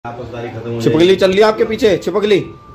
छिपकली चल रही है आपके पीछे। छिपकली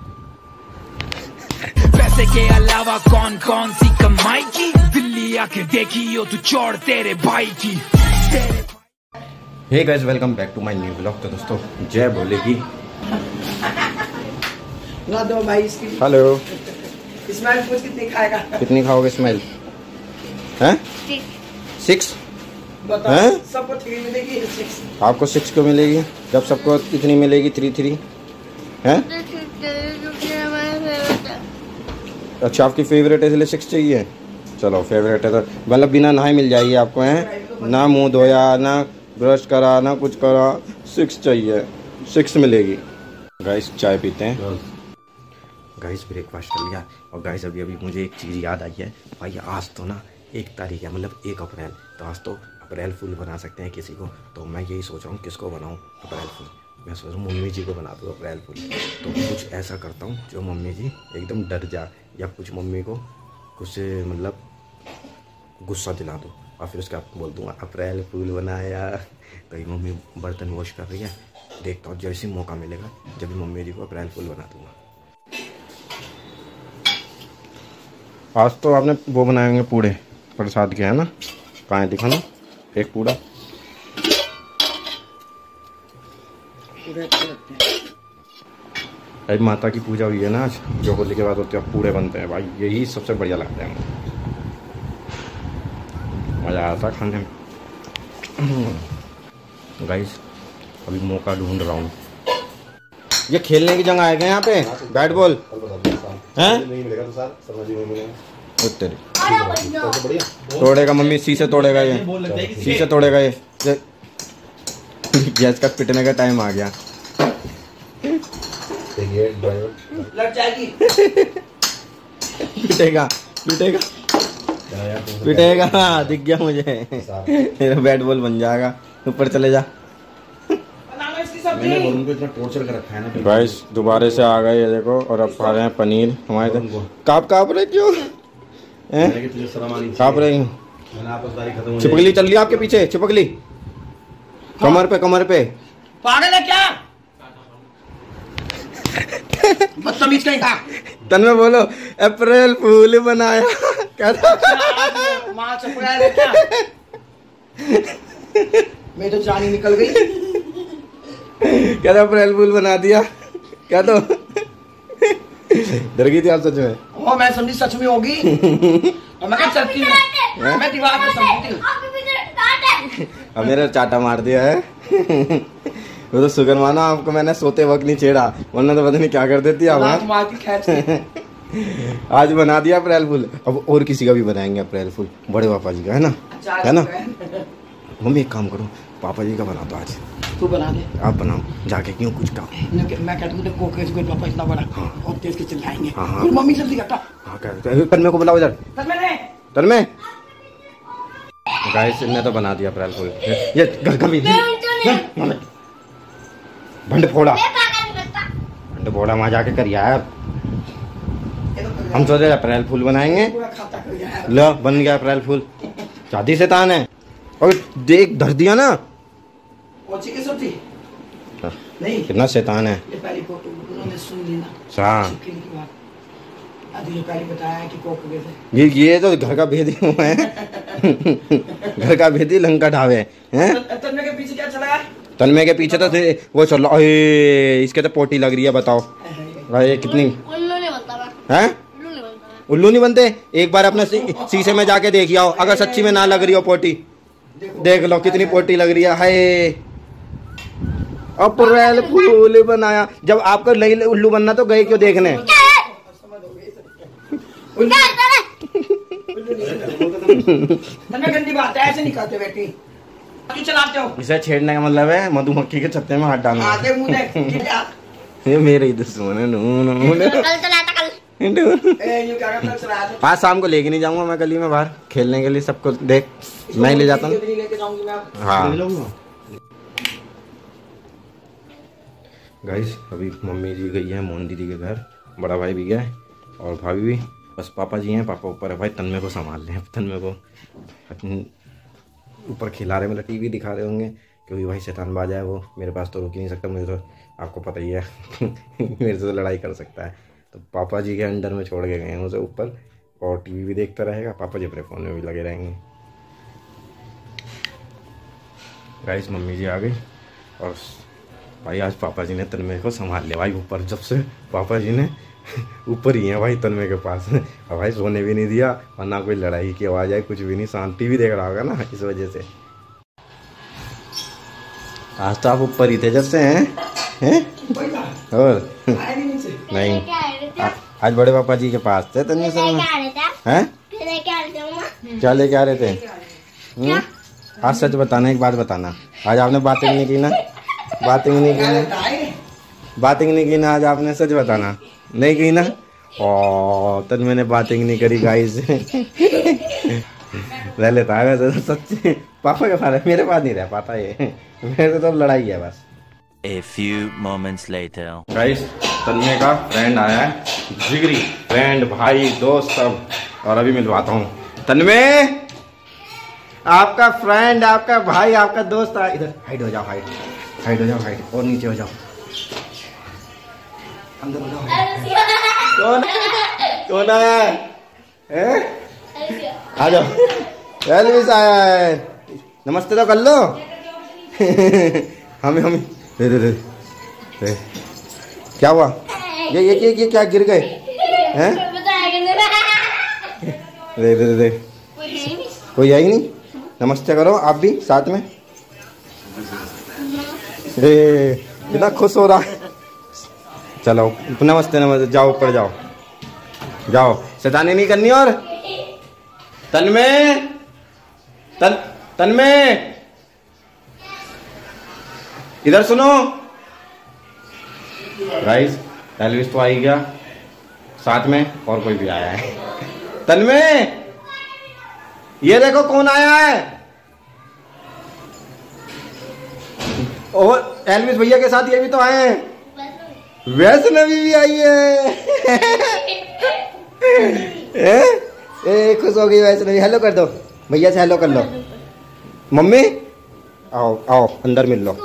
पैसे के अलावा कौन कौन सी कमाई की दिल्ली आके देखी हो तू चौड़ तेरे भाई की। Hey guys, welcome back to my new vlog. तो दोस्तों जय बोलेगी। हेलो स्माइल फूड कितनी खाएगा? कितनी खाओगे स्माइल? हैं 6 हैं? सबको 3 मिलेगी 6। आपको 6 क्यों मिलेगी जब सबको इतनी मिलेगी 3 हैं? अच्छा, आपकी फेवरेट है इसलिए 6 चाहिए। चलो फेवरेट है तो मतलब बिना नहाए मिल जाएगी आपको, हैं? ना मुंह धोया, ना ब्रश करा, ना कुछ करा, 6 चाहिए। 6 मिलेगी। गाइस चाय पीते हैं। गाइस ब्रेकफास्ट कर लिया। और गाइस अभी मुझे एक चीज़ याद आई है भाई। आज तो ना 1 तारीख है, मतलब 1 अप्रैल। तो आज तो अप्रैल फूल बना सकते हैं किसी को। तो मैं यही सोच रहा हूँ किसको बनाऊँ अप्रैल फूल। मैं सोच रहा हूँ मम्मी जी को बना दूँ अप्रैल फूल। तो कुछ ऐसा करता हूँ जो मम्मी जी एकदम डर जाए, या कुछ मम्मी को कुछ मतलब गुस्सा दिला दो, और फिर उसका बोल दूँगा अप्रैल फूल बनाया। तो ये मम्मी बर्तन वॉश कर रही है, देखता हूँ जैसे मौका मिलेगा जब भी मम्मी जी को अप्रैल फूल बना दूँगा। आज तो आपने वो बनाएंगे पूड़े प्रसाद के, है ना? कहाँ है दिखाना एक पूड़ा। अरे माता की पूजा हुई है ना आज, जो होली के बाद होती है पूड़े बनते हैं भाई। यही सबसे बढ़िया लगता है, मज़ा आता है खाने में। गाइस अभी मौका ढूंढ रहा हूँ। ये खेलने की जगह आएगा यहाँ पे, बैट बॉल हैं? तोड़ेगा मम्मी, शीशे तोड़ेगा ये, शीशे तोड़ेगा ये। गैस का पिटने का टाइम आ गया। लग जाएगी। पिटेगा पिटेगा पिटेगा। दिख गया मुझे, मेरा बैट बॉल बन जाएगा। ऊपर चले जा। मैंने उनको इतना टॉर्चर कर रखा है ना गाइस। दोबारा से आ गए ये देखो, और अब खा रहे हैं पनीर हमारे। काप रहे क्यों काप रहे हैं? छिपकली चल रही है आपके पीछे। छिपकली कमर पे पागल है क्या? बदतमीज कहीं का। तन में बोलो अप्रैल फूल बनाया। क्या था? माँ अप्रैल है क्या? मैं तो जान ही निकल गई। क्या था? अप्रैल फूल बना दिया क्या? तो डर गई थी आप सच में? ओ मैं समझी सच में होगी। और मैं क्या चलती हूँ, मैं दीवार पे समझती हूँ। अब मेरा चाटा मार दिया है। वो तो शुक्र माना आपको मैंने सोते वक्त नहीं छेड़ा, वरना तो पता नहीं क्या कर देती आप। आज बना दिया अप्रैल फूल। अब और किसी का भी बनाएंगे अप्रैल फूल, बड़े पापा जी का, है ना? है ना? मम्मी एक काम करो, पापा जी का बना दो आज। तू बना दे। आप बनाओ जाके, क्यों कुछ काम। मैं कहता हूँ कोकेश को पापा इतना बड़ा। हाँ। और तेज के चिल्लाएंगे। हाँ। मम्मी जल्दी करता। हाँ क्या तन्मे को बुलाओ इधर। तन्मे गाइस ने तो बना दिया अप्रैल फूल। ये घर का भी भंड फोड़ा वहां जाके कर यार। हम सोचे अप्रैल फूल बनाएंगे। लो बन गया अप्रैल फूल। शादी से तान है। और देख धर दिया ना। नहीं कितना शैतान है। ये तो घर का भेदी हुआ है। घर का भेदी लंका ढावे हैं। तन्मे के पीछे क्या चला? तन्मे के पीछे तो वो चल रहा। इसके तो पोटी लग रही है, बताओ भाई कितनी है। उल्लू नहीं बनते। एक बार अपने शीशे में जाके देखिए आओ, अगर सच्ची में ना लग रही हो पोटी, देख लो कितनी पोटी लग रही है। हाय अप्रैल फूल बनाया। जब आपको नहीं उल्लू बनना तो गए क्यों देखने? गंदी बात है, ऐसे नहीं करते बेटी। क्यों चलाते हो? इसे छेड़ने का मतलब है मधुमक्खी के छत्ते में हाथ डालना। ये मेरे ही दुश्मन है। आज शाम को लेके नहीं जाऊंगा मैं गली में बाहर खेलने के लिए। सबको देख मैं ले जाता हूँ। हाँ गाइस अभी मम्मी जी गई है मोहन दीदी के घर, बड़ा भाई भी गया है और भाभी भी। बस पापा जी हैं, पापा ऊपर है। भाई तन्मे को संभाल रहे हैं, तन्मे को ऊपर खिला रहे, मतलब टीवी दिखा रहे होंगे क्योंकि भाई शैतानबाज है वो, मेरे पास तो रुक ही नहीं सकता, मुझे तो आपको पता ही है मेरे से तो लड़ाई कर सकता है। तो पापा जी के अंडर में छोड़ के गए हैं उसे ऊपर, और टीवी भी देखता रहेगा, पापा जी अपने फ़ोन में भी लगे रहेंगे। गाइस मम्मी जी आ गई, और भाई आज पापा जी ने तन्मय को संभाल लिया भाई ऊपर, जब से पापा जी ने ऊपर ही है भाई तन्मय के पास। और भाई सोने भी नहीं दिया, और ना कोई लड़ाई की आवाज़ आई, कुछ भी नहीं, शांति भी देख रहा होगा ना इस वजह से। आज तो आप ऊपर ही थे जब से हैं? और नहीं आज बड़े पापा जी के पास थे तन्मय से हैं? क्या लेके आ रहे थे? आज सच बताना, एक बात बताना, आज आपने बातें नहीं की ना, बातें नहीं की ना आज आपने, सच बताना नहीं की ना? और तन मैंने बातें नहीं करी गाइस। रह लेता है वैसे सच, पापा के पास, मेरे पास नहीं रह पाता ये, मेरे तो लड़ाई है बस। A few moments later. Guys Tanmay का फ्रेंड आया है, जिगरी फ्रेंड, भाई दोस्त सब, और अभी मिलवाता हूँ। तन्मय आपका फ्रेंड, आपका भाई, आपका दोस्त आया, इधर हाइड हो जाओ, हाइड हो जाओ, हाइड, और नीचे हो जाओ, अंदर हो जाओ। कौन आया है? आ जाओ, एल्विस आया है, नमस्ते तो कर लो। हमें दे। क्या हुआ? ये क्या गिर गए हैं? दे कोई है ही नहीं, नमस्ते करो आप भी साथ में। इतना खुश हो रहा है, चलो नमस्ते, जाओ ऊपर जाओ, शैतानी नहीं करनी। और तन्मय इधर सुनो। गाइस एल्विस तो आ ही गया, साथ में और कोई भी आया है। तन्मय ये देखो कौन आया है, और एल्विस भैया के साथ ये भी तो आए हैं, वैष्णवी भी आई है। खुश हो गई वैष्णवी, हेलो कर दो भैया से, हेलो कर लो। मम्मी आओ अंदर मिल लो।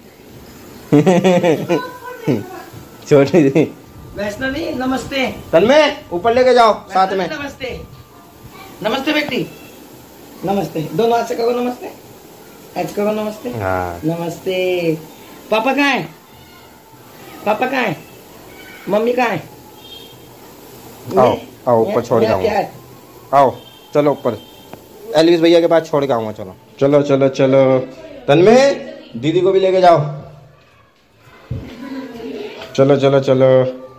छोटी वैष्णवी नमस्ते। तन्मय ऊपर लेके जाओ साथ में। नमस्ते बेटी, नमस्ते, दोनों हाथ से करो नमस्ते, आज करो नमस्ते। हाँ नमस्ते। पापा कहाँ है? पापा कहाँ है? मम्मी कहाँ है? आओ ऊपर छोड़ के आऊंगा, आओ चलो ऊपर, एल्विस भैया के पास छोड़ के आऊंगा। चलो तन्मय दीदी को भी लेके जाओ, चलो।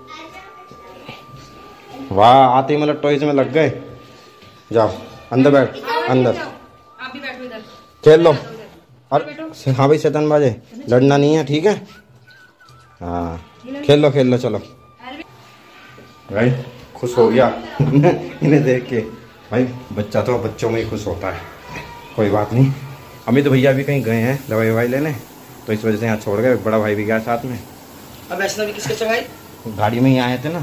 वाह आते ही मतलब टॉयज में लग गए, जाओ अंदर बैठ, अंदर आप भी बैठो इधर, खेल लो। और हाँ भाई शैतान बाजे, लड़ना नहीं है ठीक है? हाँ खेल लो चलो। भाई खुश हो गया इन्हें देख के, भाई बच्चा तो बच्चों में ही खुश होता है, कोई बात नहीं। अभी तो भैया भी कहीं गए हैं दवाई लेने, तो इस वजह से यहाँ छोड़ गए, बड़ा भाई भी गया साथ में। अब वैष्णवी किसके चढ़ाई? गाड़ी में ही आए थे ना,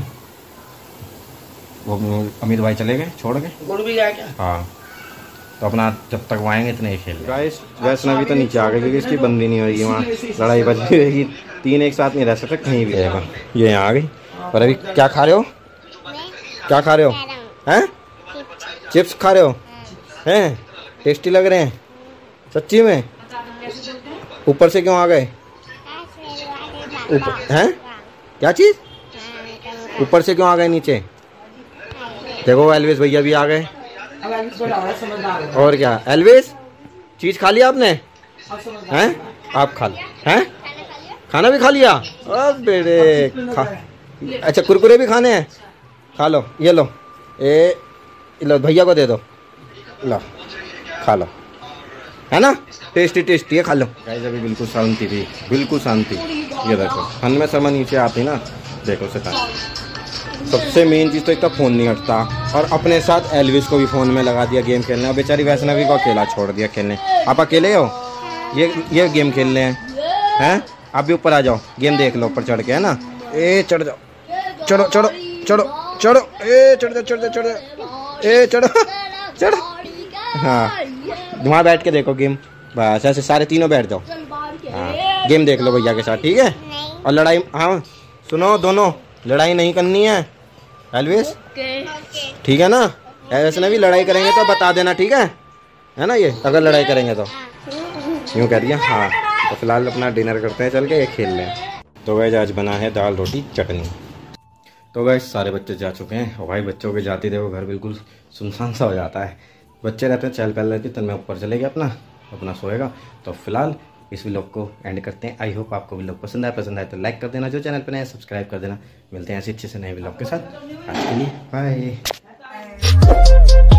वो अमित भाई चले गए छोड़ के। गुड़ भी गया क्या? हाँ तो अपना जब तक वो आएंगे इतने ही खेल। गाइस वैष्णवी तो नीचे आ गई क्योंकि इसकी बंदी नहीं होगी, वहाँ लड़ाई बच रहेगी, तीन एक साथ नहीं रह सकते कहीं भी रहेगा। ये यहाँ आ गई। और अभी क्या खा रहे हो? हैं? चिप्स खा रहे हो हैं? टेस्टी लग रहे हैं सच्ची में? ऊपर से क्यों आ गए? ऊपर हैं? क्या चीज़? ऊपर से क्यों आ गए नीचे? देखो एल्विस भैया भी आ गए। और क्या एल्विस, चीज खा लिया आपने? हैं? आप खा लो हैं? खाना भी खा लिया? अब बेटे अच्छा कुरकुरे भी खाने हैं, खा लो, ये लो, लो भैया को दे दो, लो खा लो, है ना? टेस्टी है, खा लो। गाइस अभी बिल्कुल शांति थी, बिल्कुल शांति। ये देखो हनमें शर्मा नीचे आती ना, देखो सबसे मेन चीज़ तो एक तो फ़ोन नहीं हटता, और अपने साथ एल्विस को भी फ़ोन में लगा दिया गेम खेलने, और बेचारी वैष्णवी को अकेला छोड़ दिया खेलने। आप अकेले हो, ये गेम खेल रहे हैं? आप भी ऊपर आ जाओ, गेम देख लो ऊपर चढ़ के, है ना? चढ़ जाओ, चढ़ो, चढ़ो। हाँ वहाँ बैठ के देखो गेम, बस ऐसे सारे तीनों बैठ जाओ। हाँ गेम देख लो भैया के साथ, ठीक है। और लड़ाई, हाँ सुनो दोनों, लड़ाई नहीं करनी है अलवेज, ठीक है ना। ऐसे में भी लड़ाई करेंगे तो बता देना, ठीक है ना। ये अगर लड़ाई करेंगे तो यूँ कह रही है। हाँ तो फिलहाल अपना डिनर करते हैं चल के, ये खेल लें। तो वैसे आज बना है दाल रोटी चटनी। तो वैसे सारे बच्चे जा चुके हैं और भाई बच्चों के जाते थे वो घर बिल्कुल सुनसान सा हो जाता है। बच्चे रहते हैं चहल पहल रहती, तो मैं ऊपर चले गया अपना सोएगा। तो फिलहाल इस व्लॉग को एंड करते हैं। आई होप आपको व्लॉग पसंद आए तो लाइक कर देना, जो चैनल पर नया सब्सक्राइब कर देना। मिलते हैं ऐसे अच्छे से नए व्लॉग के साथ, आज के लिए बाय।